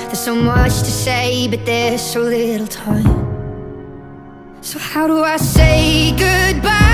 There's so much to say, but there's so little time. So how do I say goodbye?